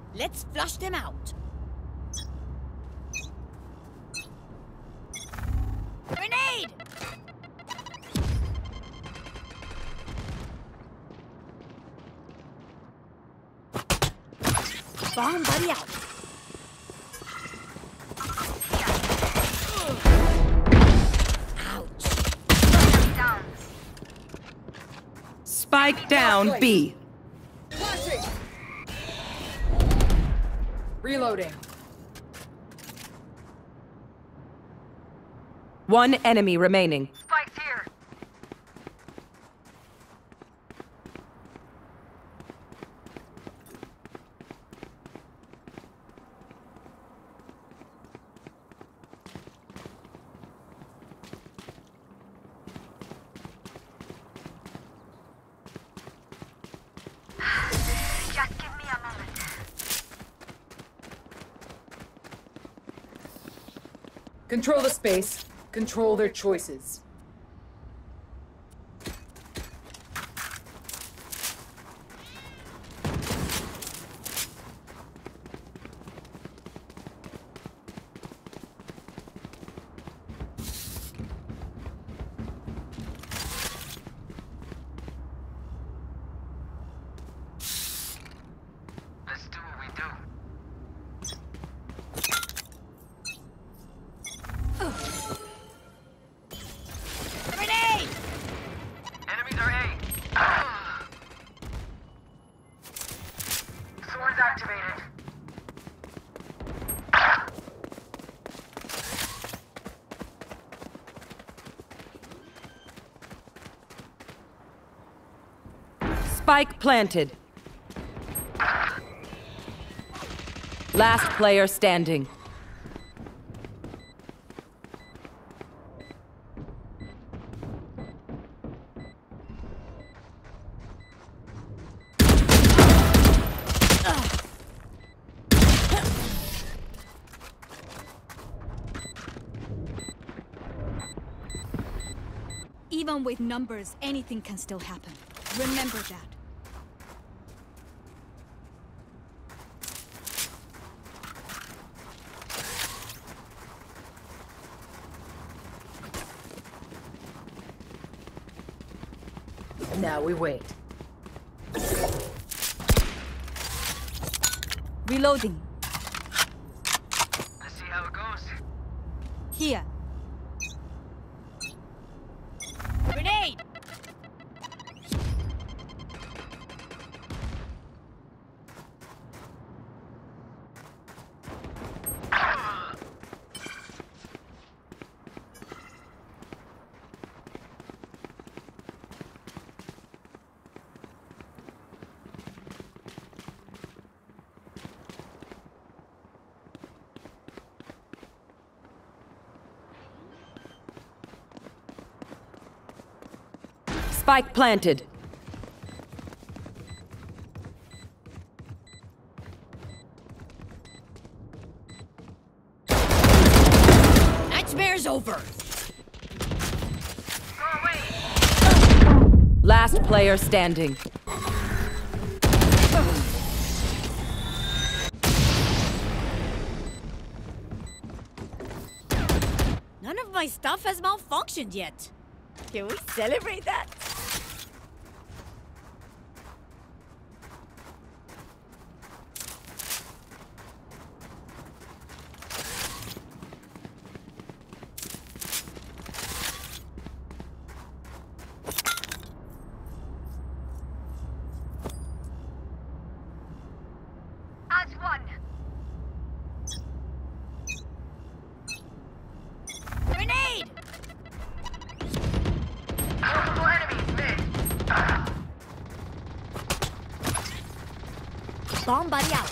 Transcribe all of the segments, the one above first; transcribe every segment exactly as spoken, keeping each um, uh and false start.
Let's flush them out. Grenade! Bomb buddy out. Ouch. Spike down B. Reloading. One enemy remaining. Spike's here. Just give me a moment. Control the space. Control their choices. Let's do what we do. Grenade! Enemies are A. Swords activated. Spike planted. Last player standing. Even with numbers, anything can still happen. Remember that. Now we wait. Reloading. Let's see how it goes. Here. Grenade! Spike planted. Nightmare's over. Go away. Last player standing. None of my stuff has malfunctioned yet. Can we celebrate that? As one. Grenade! Multiple enemies mid. Bomb buddy out.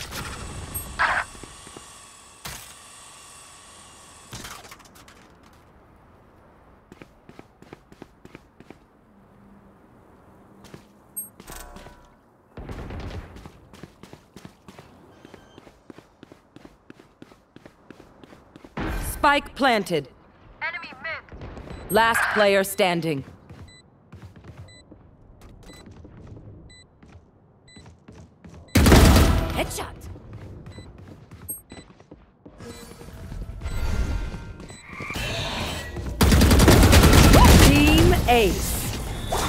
Spike planted. Enemy mid. Last player standing. Headshot. Ace.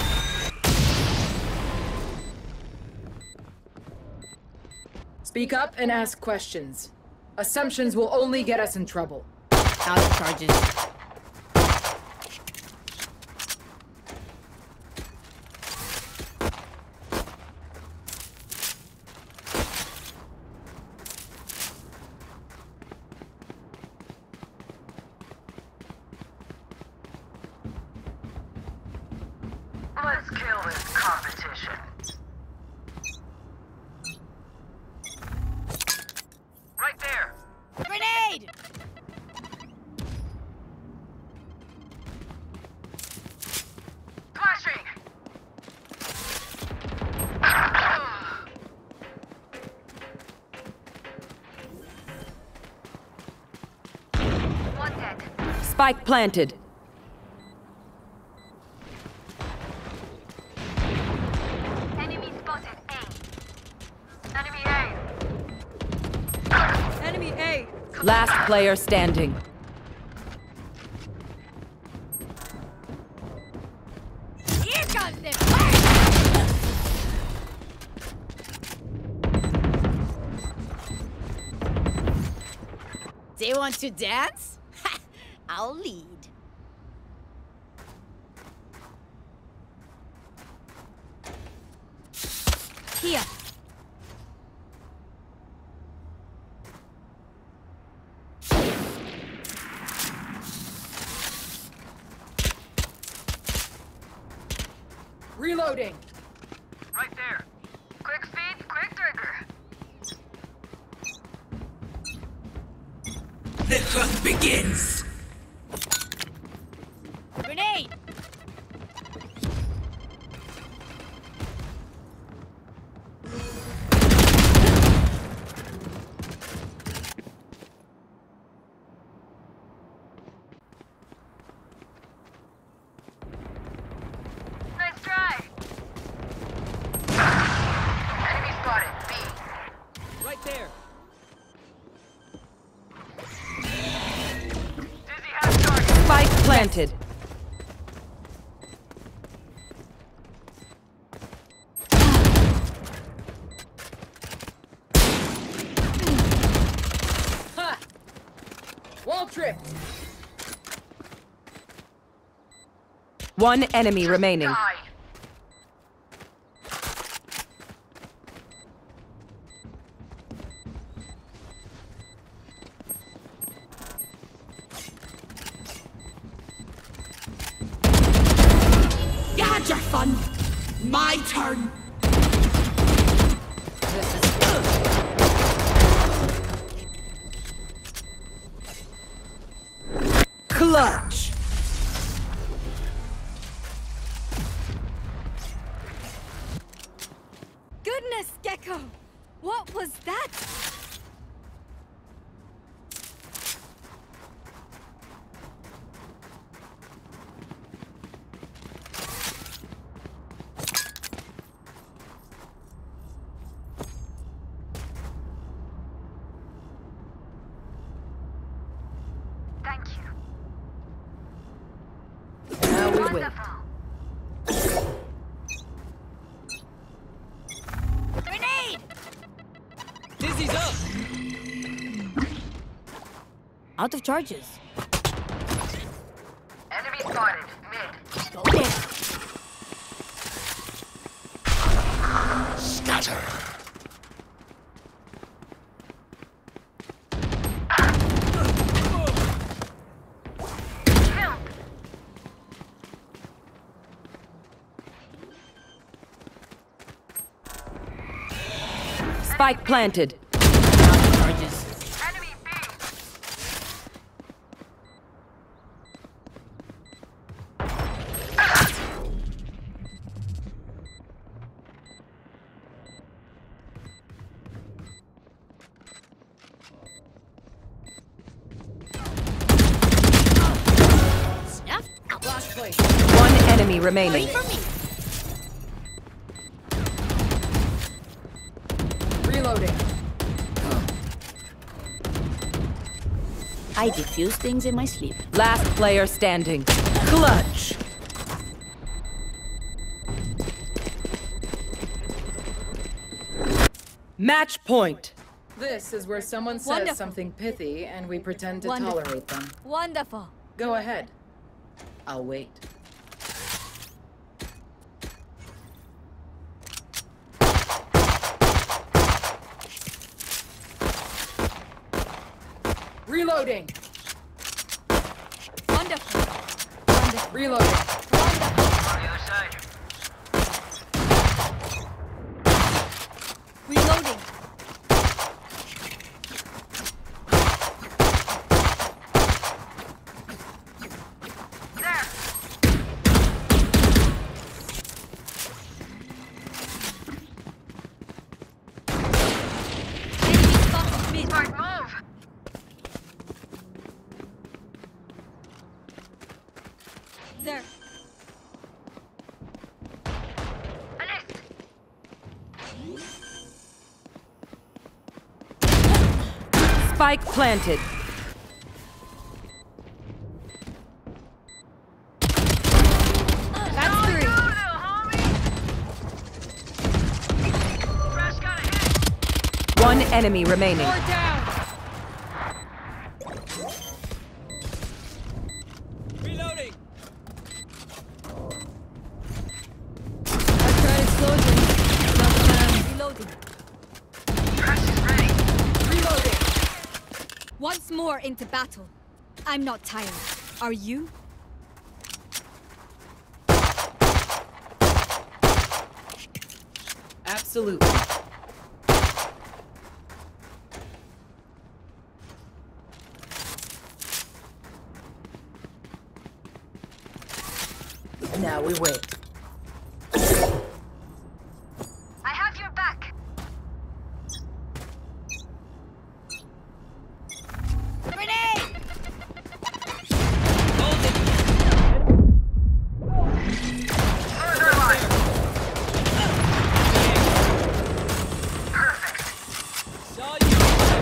Speak up and ask questions. Assumptions will only get us in trouble. Out of charges. Let's kill this competition. Right there. Grenade! Flashing. One dead. Spike planted. Enemy spotted. A. Enemy A. Enemy A! Last player standing. Here comes the fire! They want to dance? Ha! I'll lead. Here. Reloading. Right there. Quick feet, quick trigger. The hunt begins! Grenade! Nice try. Enemy spotted. B. Right there! Dizzy has target. Spike planted. Ha! Wall tripped. One enemy remaining. Die. You had your fun! My turn! Clutch! Goodness, Gecko! What was that? Thank you. Now we win. Wonderful. Grenade! Dizzy's up! Out of charges. Enemy spotted. Mid. Go there. Scatter! Killed. Spike planted. Out of charges. Enemy B. Snuff? Last place. One enemy Wait remaining. for me. Reloading. I diffuse things in my sleep. Last player standing. Clutch. Match point. This is where someone says Wonderful. something pithy and we pretend to Wonderful. tolerate them. Wonderful. Go ahead. I'll wait. Reloading! Wonderful. Wonderful. Reloading! Wonderful. On the other side. Reloading. There! Enemy spotted mid. Smart move! There. Alex! Spike planted. That's three. Go, little homie! Fresh got a hit! One enemy remaining. Four down. Reloading. I've tried explosion. Not um, reloading. Fresh is ready. Reloading! Once more into battle. I'm not tired. Are you? Absolutely. Now we wait. I have your back. Grenade! Further line. Perfect. Saw you.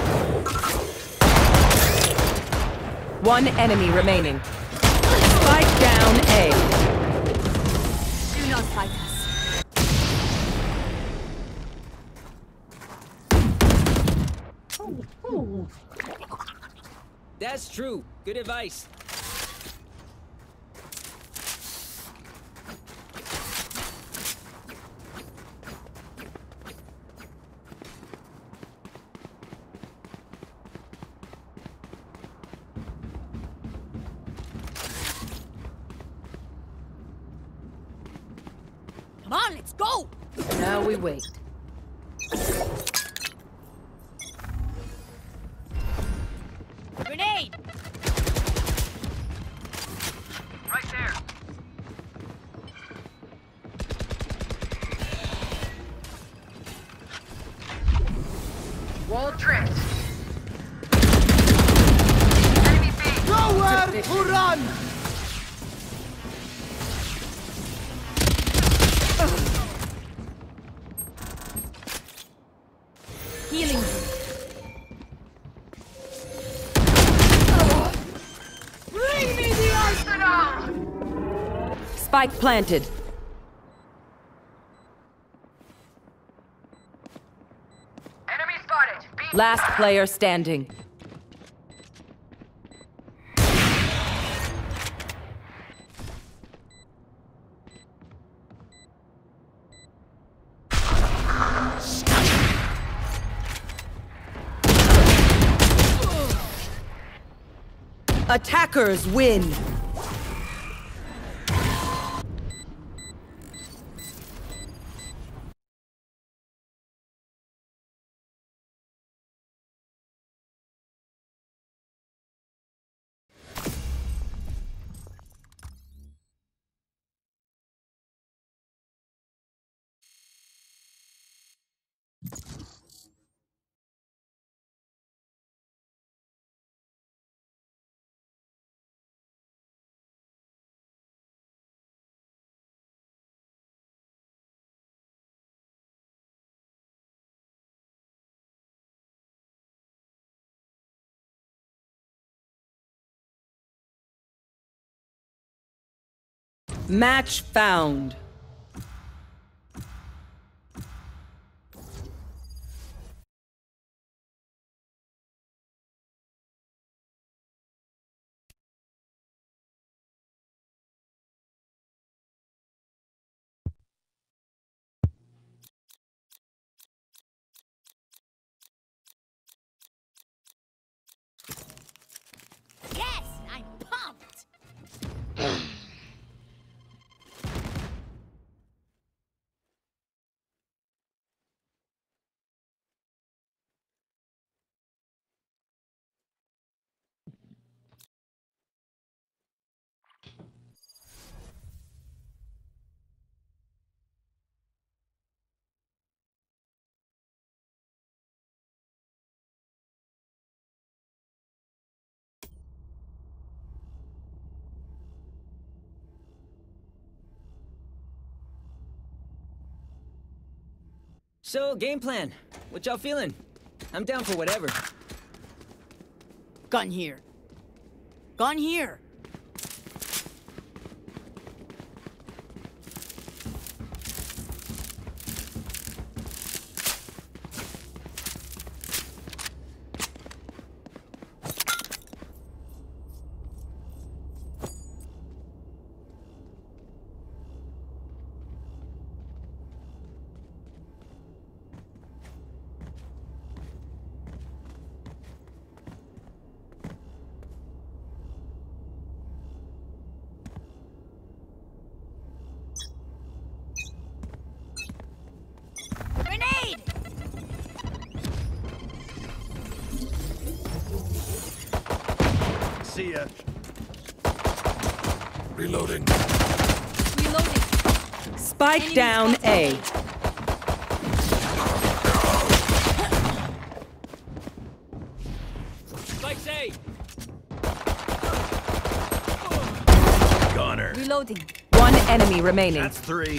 One enemy remaining. Spike down A. Do not fight us. That's true. Good advice. Come on, let's go! Now we wait. Grenade! Right there. Wall Tripped. Enemy B. Nowhere to run! Healing. Bring me the arsenal! Spike planted. Enemy spotted. B. Last player standing. Attackers win. Match found. So, game plan. What y'all feeling? I'm down for whatever. Gun here. Gun here. Grenade! See ya. Reloading. Reloading. Spike Enemy down spotted. A. Spike's A! Gunner. Reloading. One enemy remaining. That's three.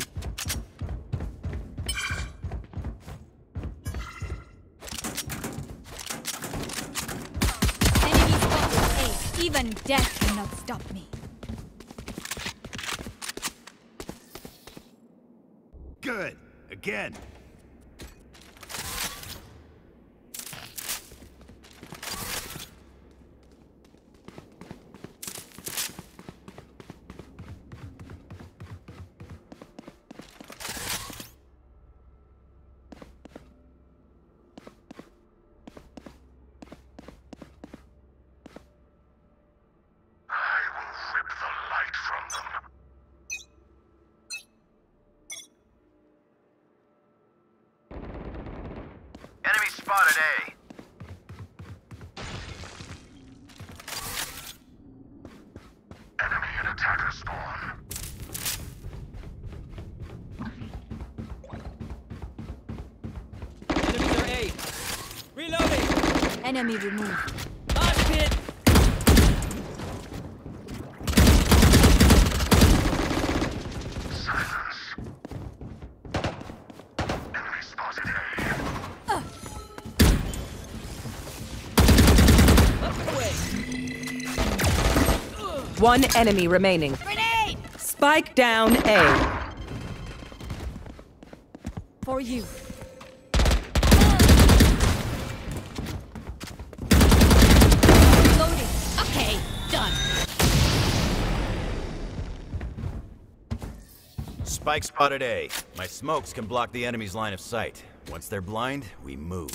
Enemy spotted A. Even death cannot stop me. Good. Again. I will rip the light from them. Enemy spotted A. Enemy and attacker spawn. Enemies are A! Reloading! Enemy removed. Mosh pit! Silence. Enemy spotted A. Up and away! One enemy remaining. Grenade! Spike down A. For you. Reloading. Okay, done. Spike spotted A. My smokes can block the enemy's line of sight. Once they're blind, we move.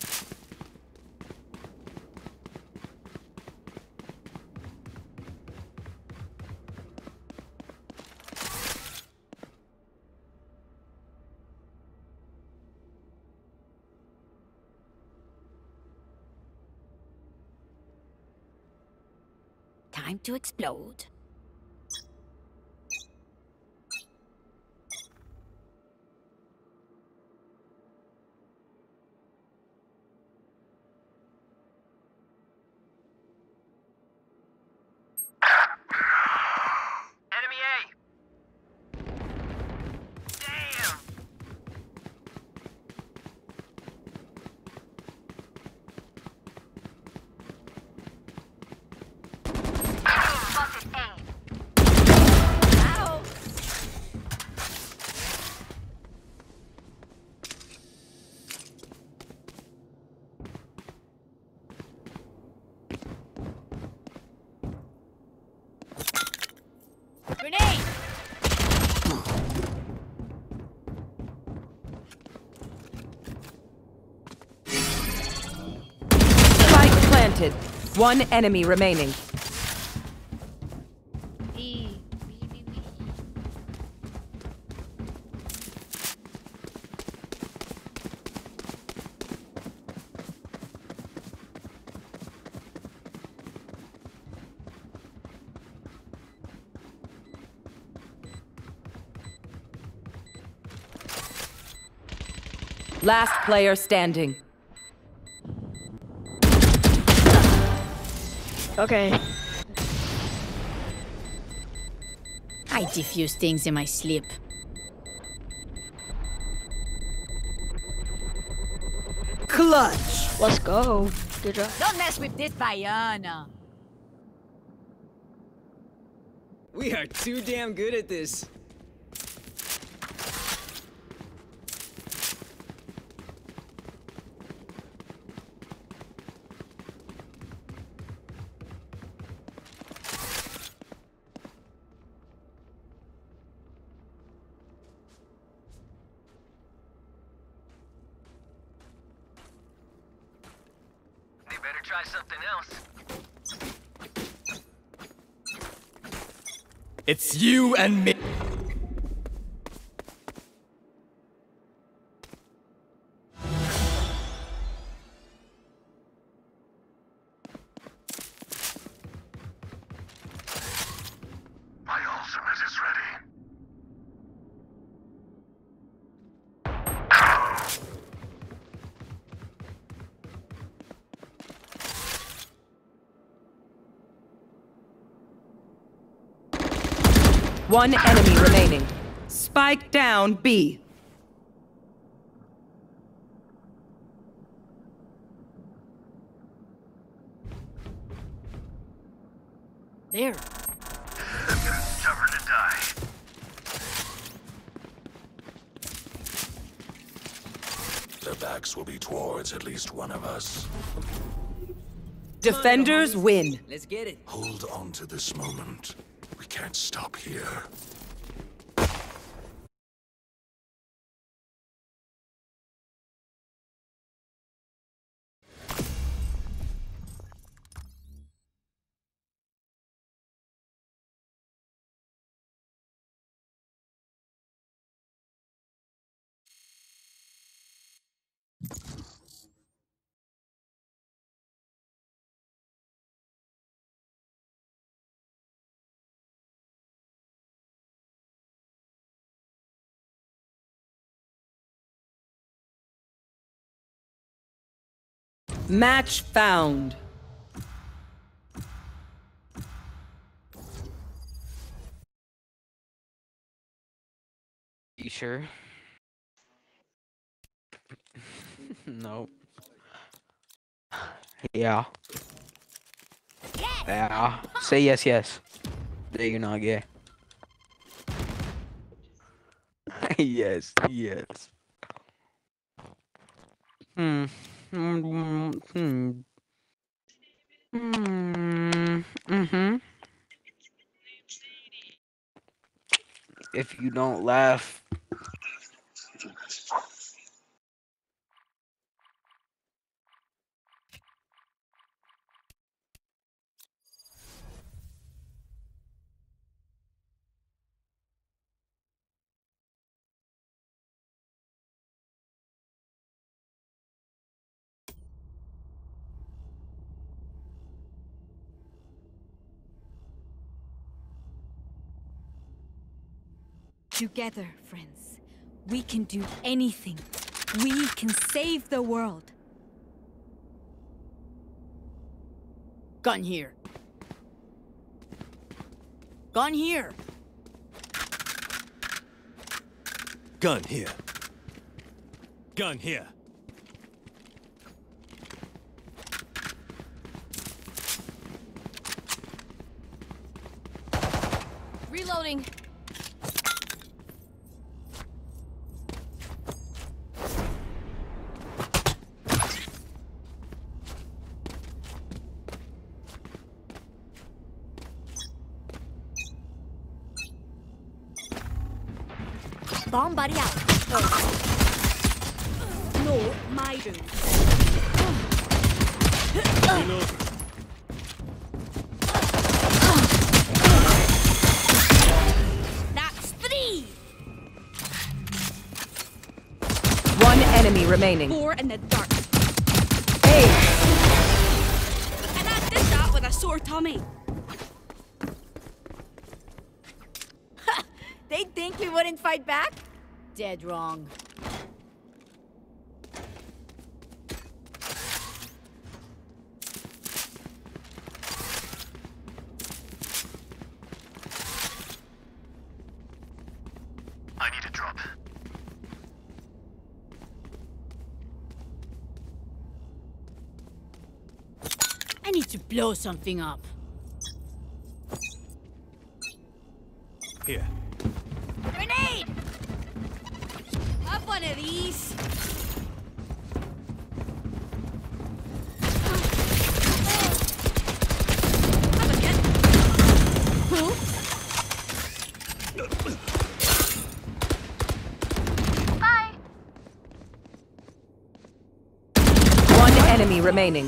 Time to explode. Enemy A. Damn. Spotted A. Ow! Grenade! Spike planted. One enemy remaining. Last player standing. Okay. I defuse things in my sleep. Clutch. Let's go. Good job. Don't mess with this Bayana. We are too damn good at this. They better try something else. It's you and me. My ultimate is ready. One enemy remaining. Spike down B. There. Stubborn to die. Their backs will be towards at least one of us. Defenders win. Let's get it. Hold on to this moment. We can't stop here. Match found. You sure? No. Yeah. Yeah. Say yes, yes. That you're not gay. Yes, yes. Hmm. Hmm. Hmm. Hmm. Mm-hmm. If you don't laugh. Together, friends, we can do anything. We can save the world. Gun here. Gun here. Gun here. Gun here. Reloading. Bomb buddy out. Oh. No, my room. That's three. One enemy remaining. Four in the dark. Hey. And I did that with a sore tummy. They think we wouldn't fight back? Dead wrong. I need a drop. I need to blow something up. Here. Grenade! Have one of these. Have a kid. Who? Bye. One enemy remaining.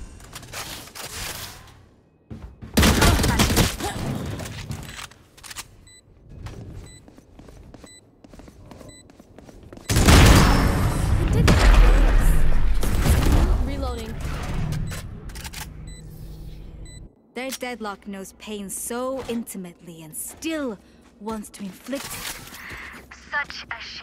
Reloading. Their deadlock knows pain so intimately and still wants to inflict it. Such a shame.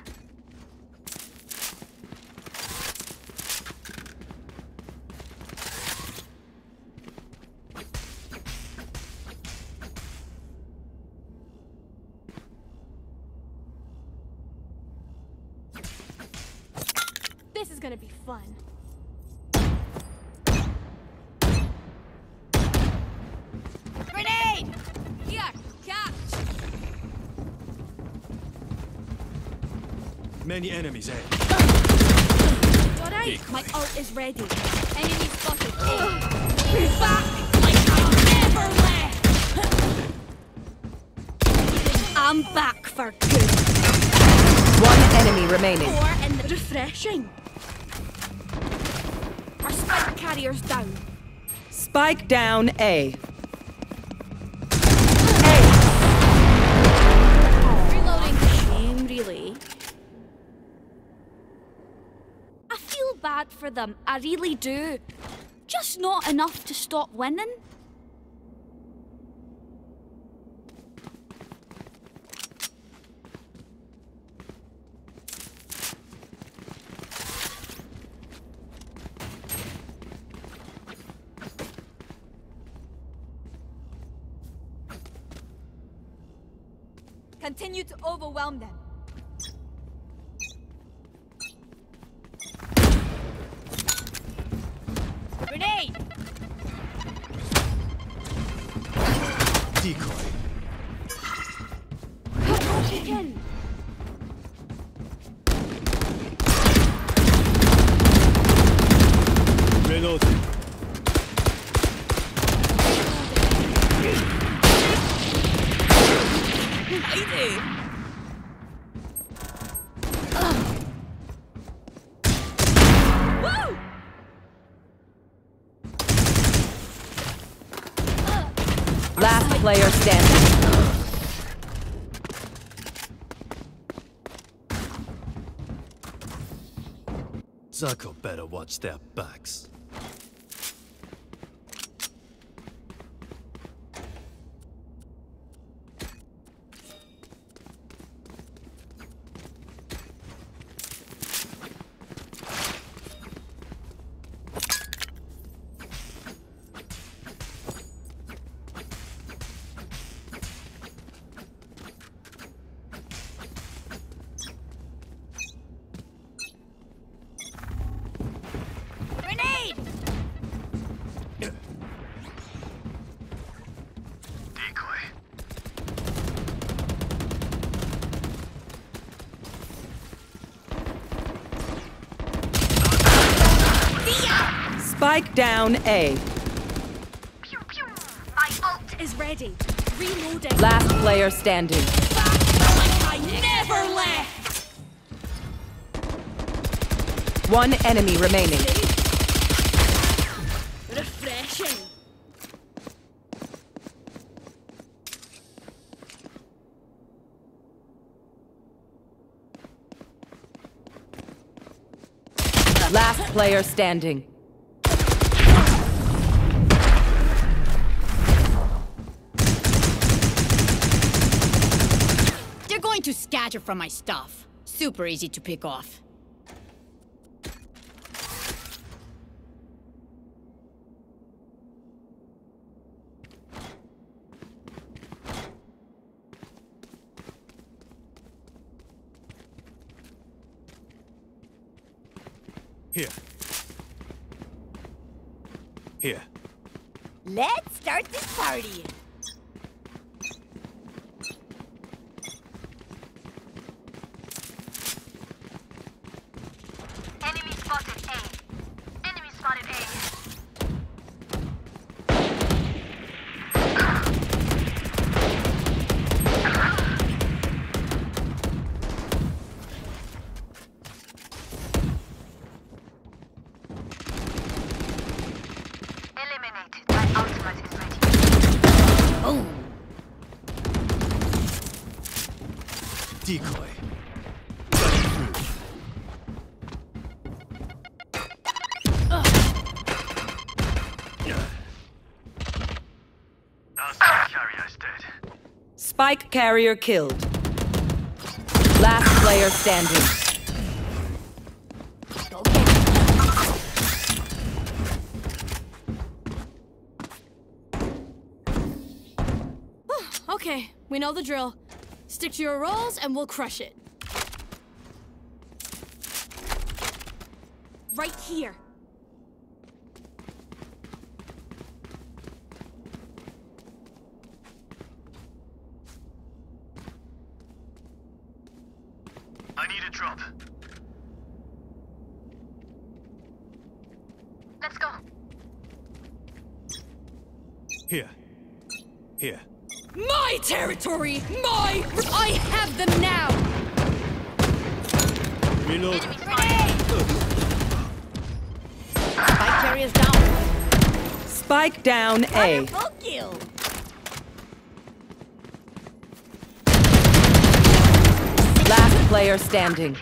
This is gonna be fun. Grenade! Here, catch! Many enemies, eh? Alright, my ult is ready. Enemy spotted. Back like I never left! I'm back for good. One enemy remaining. Four and refreshing. Our spike carrier's down. Spike down A. Reloading. Shame, really. I feel bad for them. I really do. Just not enough to stop winning. Continue to overwhelm them. Grenade! Decoy. Again. Reloading. Last player standing. Zuko better watch their backs. Grenade! Decoy. Spike down A. Pew pew. My ult Is ready. Reloading. Last player standing. Like I never left. One enemy remaining. Refreshing. Last player standing. They're going to scatter from my stuff. Super easy to pick off. Here. Here. Let's start this party. Enemy spotted A. Enemy spotted A. Eliminated. My ultimate is ready. Boom. Decoy. Spike carrier killed. Last player standing. Go get it. Okay, we know the drill. Stick to your roles and we'll crush it. Right here. I need a drop. Let's go. Here. Here. My territory! My... I have them now! Reload. Enemy spotted. Spike carrier's down. Spike down A. Wonderful kill. Last player standing.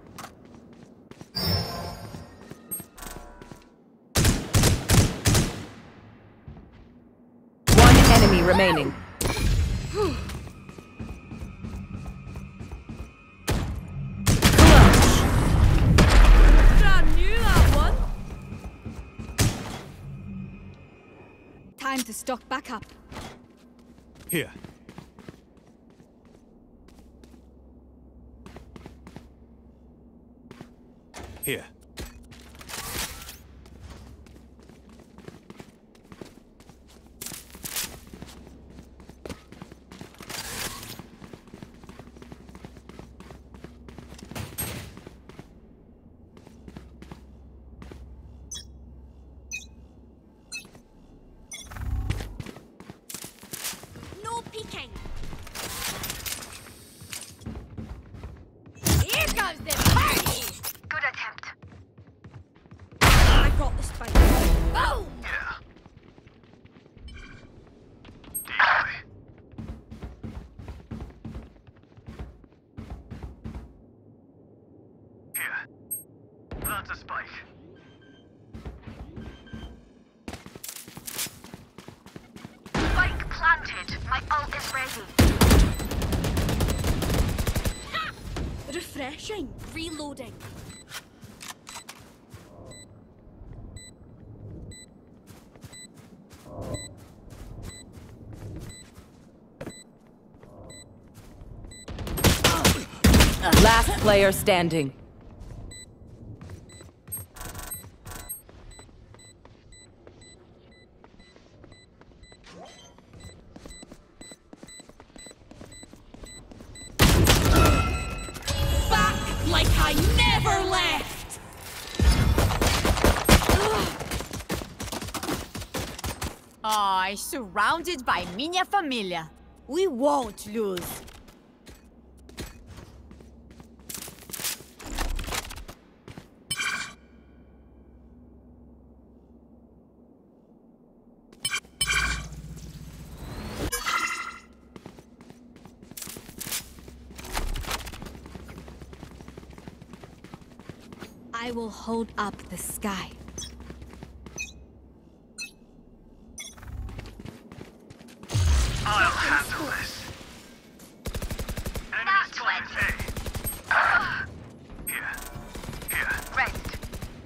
One enemy remaining. I knew that one! Time to stock back up. Here. Here. No peeking. Here comes the party. Good attempt. I got the spike. Boom. Yeah. Decoy. Here. Plant a spike. Spike planted. My ult is ready. Refreshing. Reloading. Last player standing. Back like I never left. Oh, surrounded by minha família. We won't lose. I will hold up the sky. I'll handle this. Enemy spotted A. Here. Here. Rest.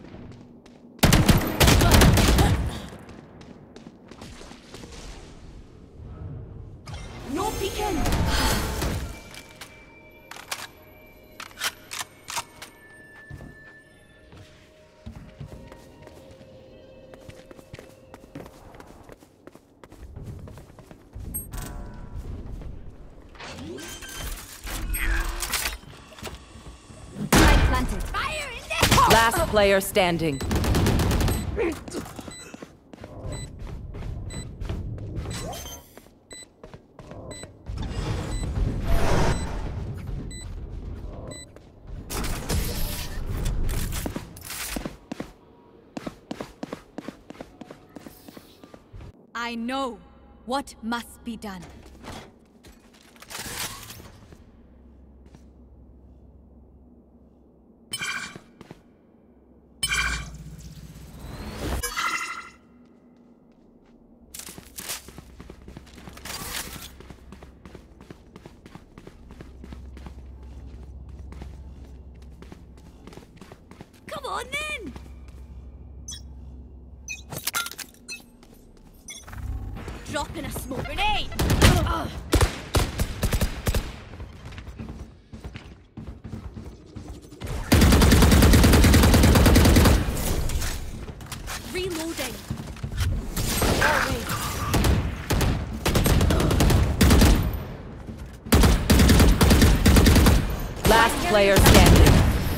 No peeking. Last player standing. I know what must be done. Come on then! Dropping a smoke grenade! Ugh. Reloading. Last player standing.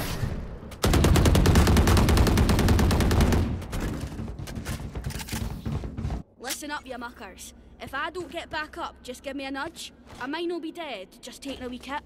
Listen up, you muckers. If I don't get back up, just give me a nudge. I might not be dead, just taking a wee kip.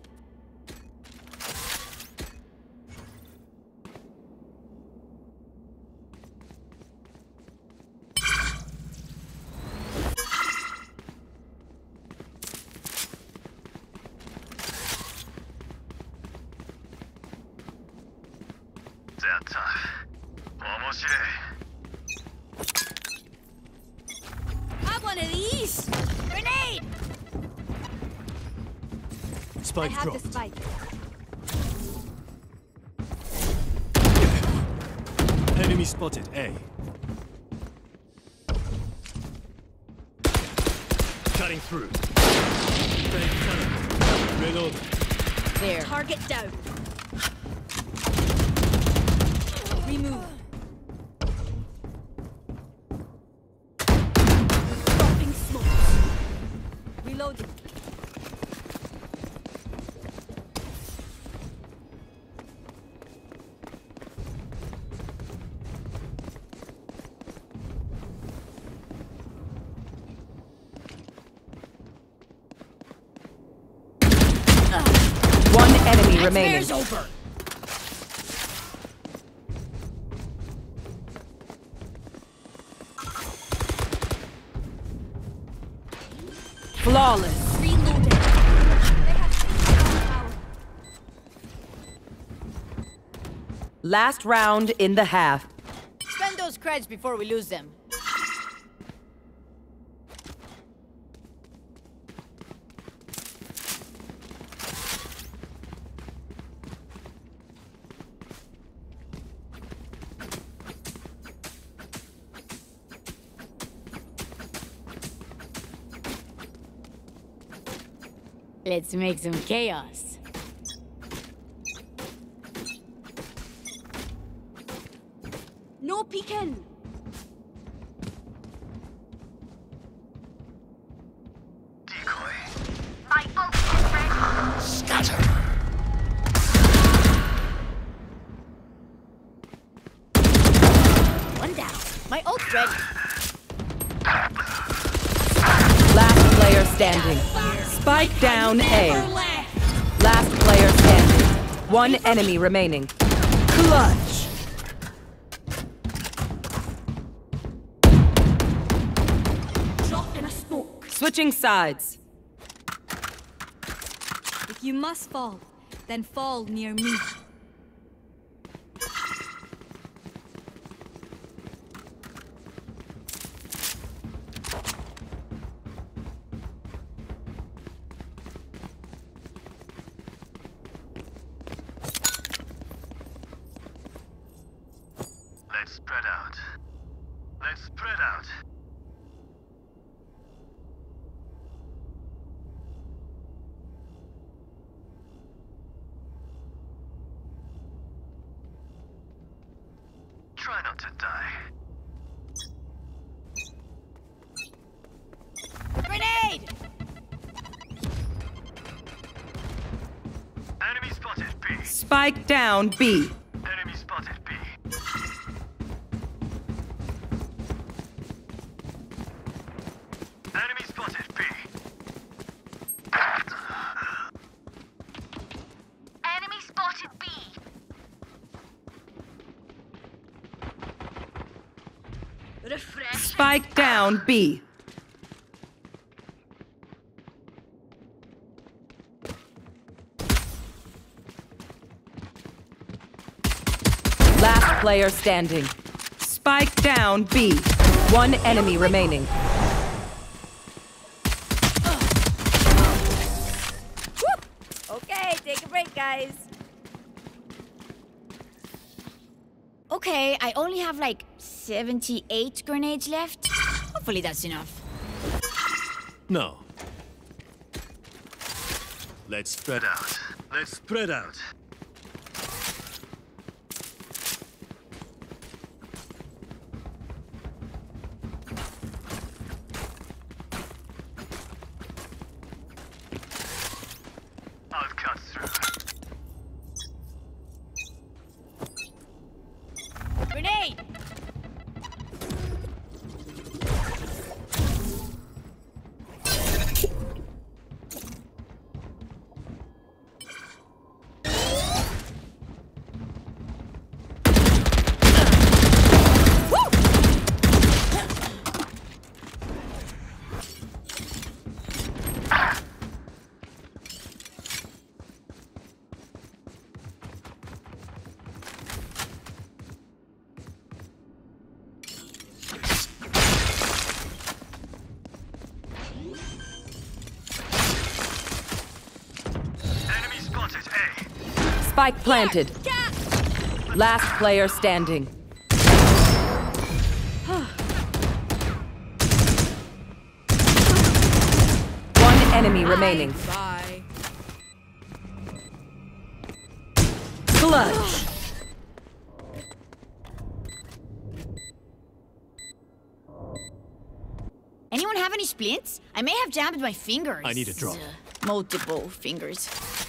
Have one of these! Grenade! Spike I have dropped. the spike. Enemy spotted A. Cutting through. Fake cannon. Reload. There. Target down. Remove. Dropping smokes. Reloading. One enemy remaining. Nightmare's over. Flawless. Reloading. They have six power. Last round in the half. Spend those creds before we lose them. Let's make some chaos. No peeking. Decoy. My ult is ready. Scatter. One down. My ult's ready. Last player standing. Spike down A. Last player standing. One enemy remaining. Clutch. Drop in a smoke. Switching sides. If you must fall, then fall near me. Let's spread out. Let's spread out. Try not to die. Grenade! Enemy spotted B. Spike down B. Enemy spotted B. Refresh. Spike down B. Last player standing. Spike down B. One enemy remaining. Okay, take a break, guys. Okay, I only have like seventy-eight grenades left. Hopefully that's enough. No. Let's spread out. Let's spread out. I'll cut through. Grenade! Spike planted. Last player standing. One enemy remaining. Bye. Clutch. Anyone have any splints? I may have jammed my fingers. I need a drop. Uh, multiple fingers.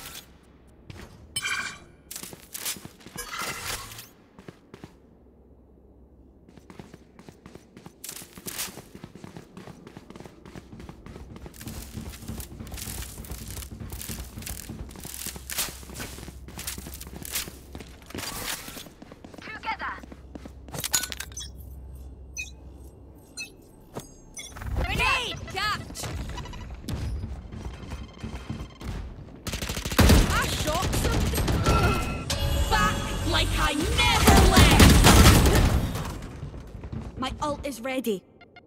Grenade! Catch! I shot something. Back like I never left! My ult is ready.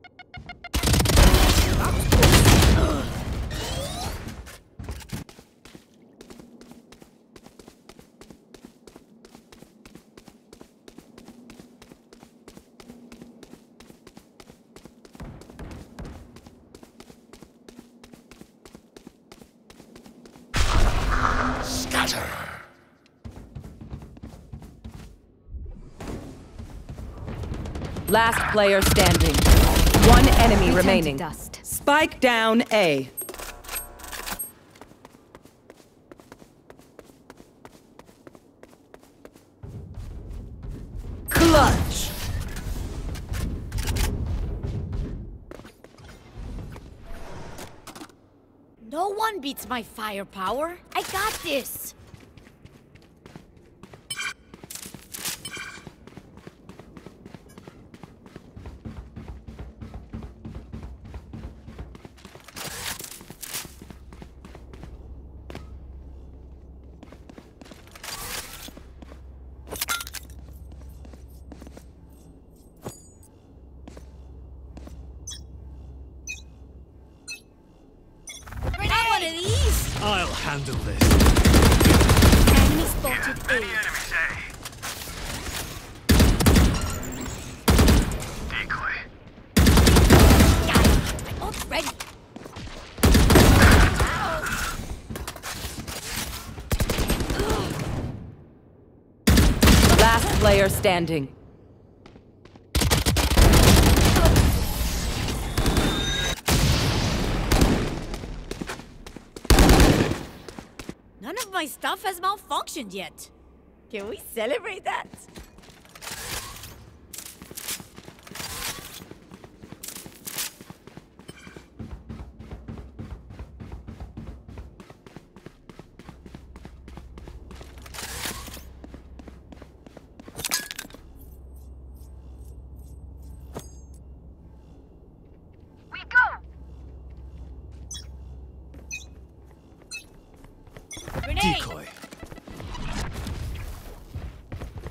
Scatter. Last player standing. One enemy Return to remaining. dust. Spike down A. Clutch. No one beats my firepower. I got this. One of these! I'll handle this. Enemy spotted Many A. enemies, eh? Decoy. Got it. My ult's ready. Last player standing. None of my stuff has malfunctioned yet. Can we celebrate that?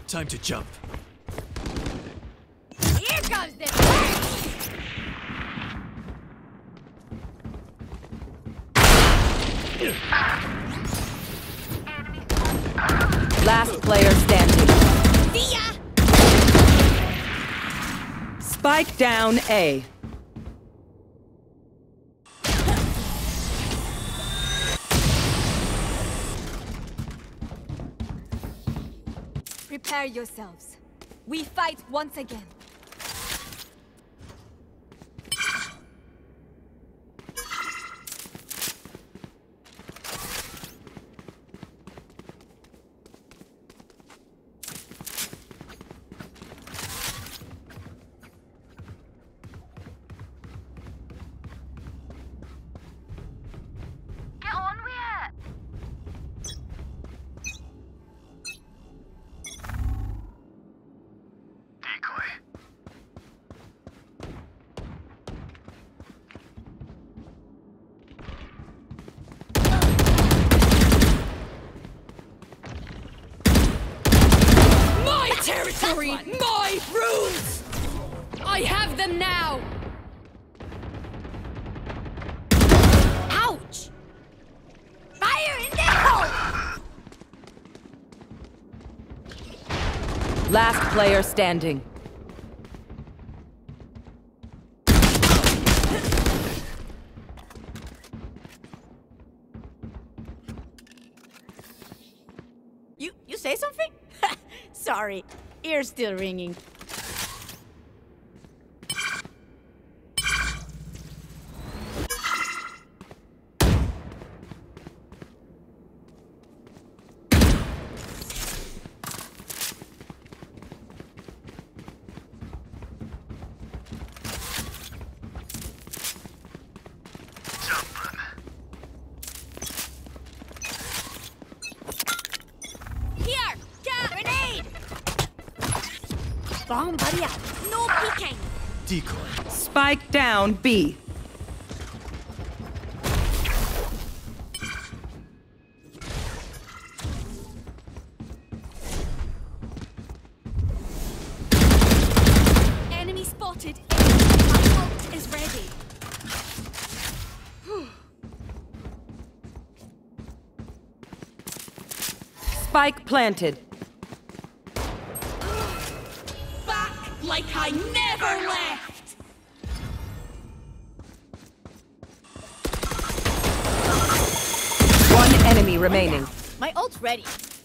Time to jump. Here comes the fight! Last player standing. See ya! Spike down A. Prepare yourselves. We fight once again. Get on with it. Decoy. My territory, my rules! I have them now! Ouch! Fire in the hole! Last player standing. You you say something? Sorry, ear's still ringing. Here! Get grenade! Bomb buddy out. No peeking! Decoy. Spike down B. Enemy spotted. My ult is ready. Spike planted. Back like I never left! One enemy remaining. My ult's ready.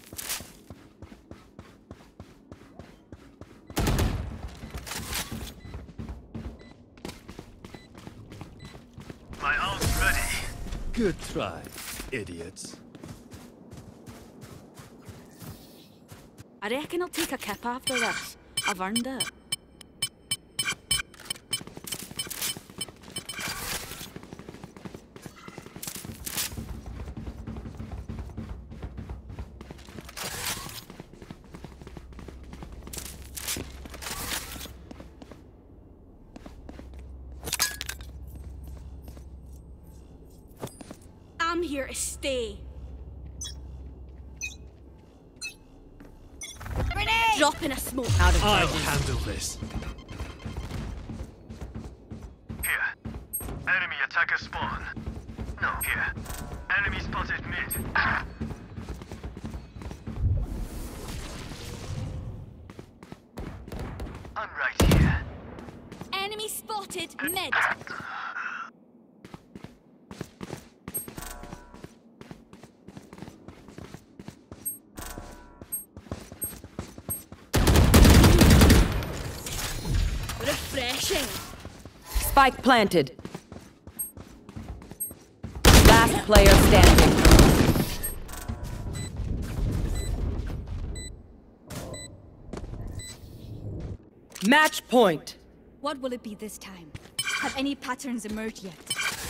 My ult's ready. Good try, idiots. I reckon I'll take a kip after this. I've earned it. I'm here to stay. Grenade! Dropping a smoke out of I'll charges. handle this. Here. Enemy attacker spawn. No, here. Enemy spotted mid. I'm right here. Enemy spotted mid. Refreshing. Spike planted. Last player standing. Match point. What will it be this time? Have any patterns emerged yet?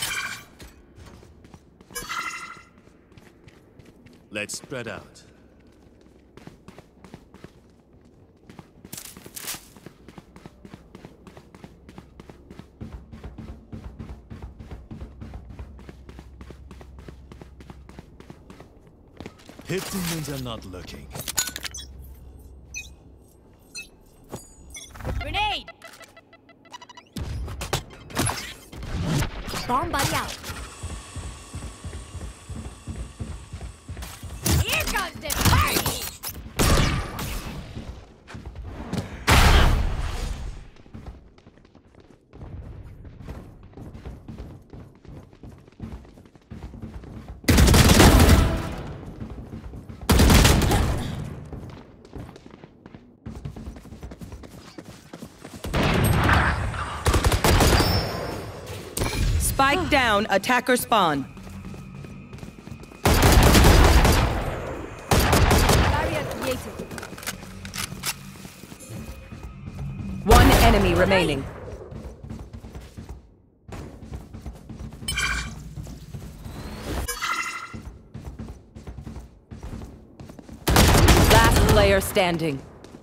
Let's spread out. Hit means I'm not looking. Bomb buddy out. Here comes the party! Spike down, attacker spawn. Barrier created. One enemy remaining. Last player standing.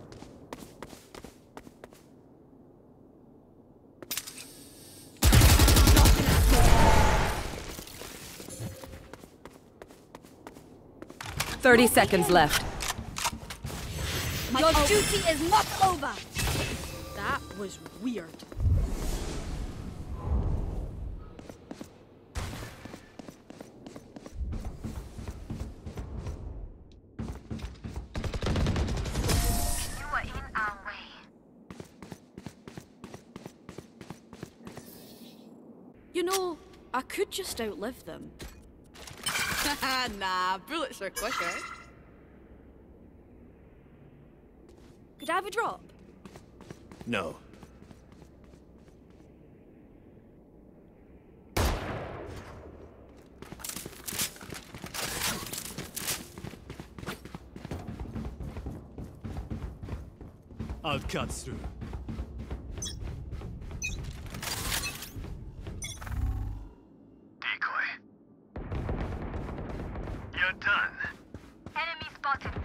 Thirty seconds left. My Your ult- duty is not over. That was weird. You are in our way. You know, I could just outlive them. Nah, bullets are quicker. Could I have a drop? No. I'll cut through. Decoy. You're done. Enemy spotted B.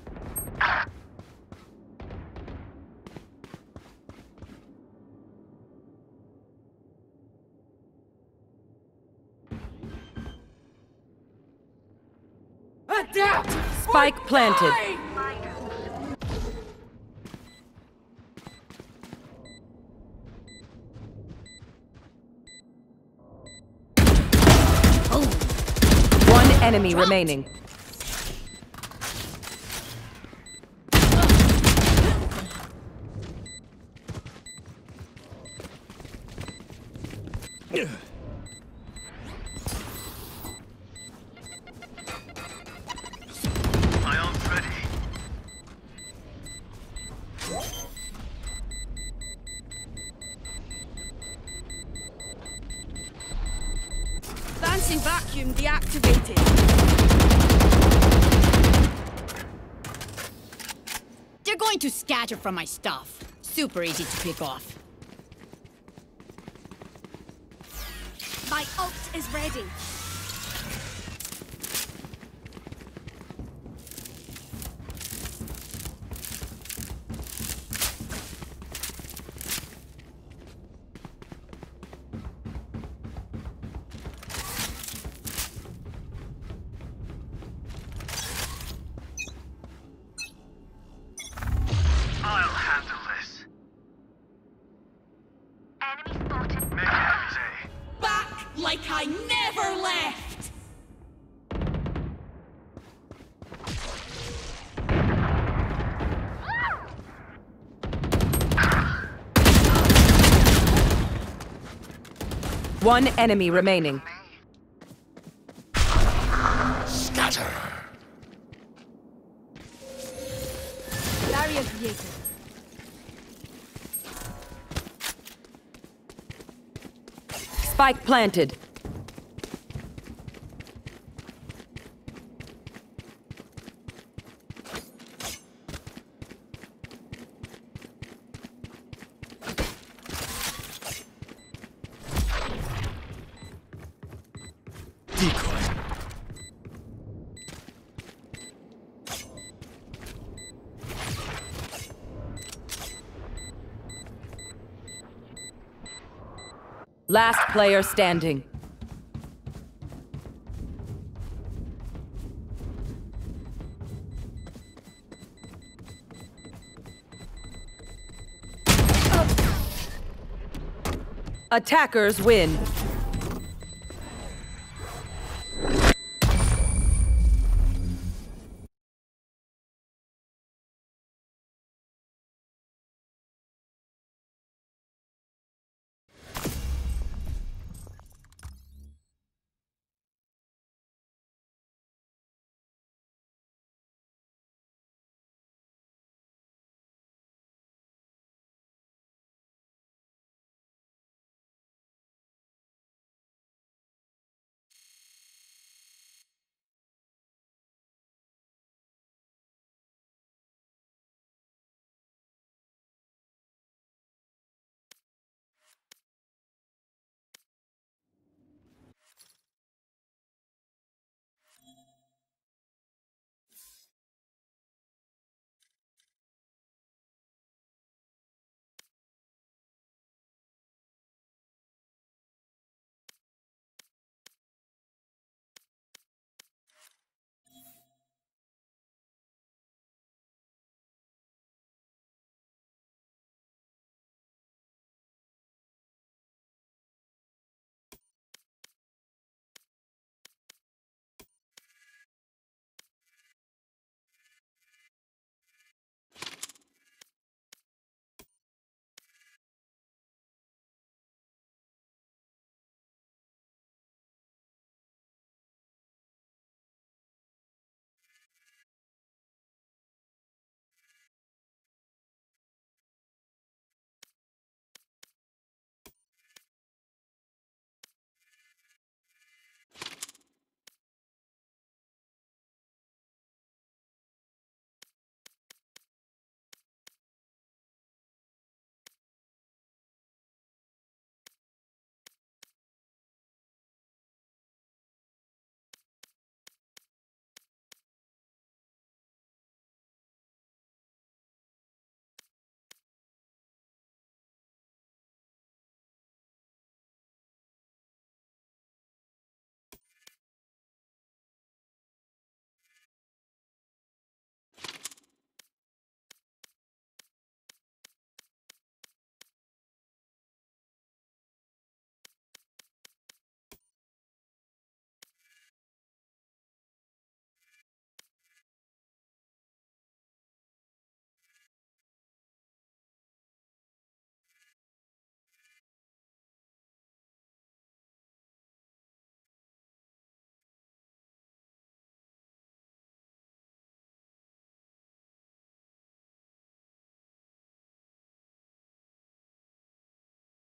Adapt! Spike planted. One enemy remaining. My ult's ready. Dancing vacuum deactivated. They're going to scatter from my stuff. Super easy to pick off. My ult is ready. I'll handle this. Enemy spotted. Make it easy. Back like I never left! One enemy remaining. Scatter. Barrier created. Spike planted. Decoy. Last player standing. Attackers win.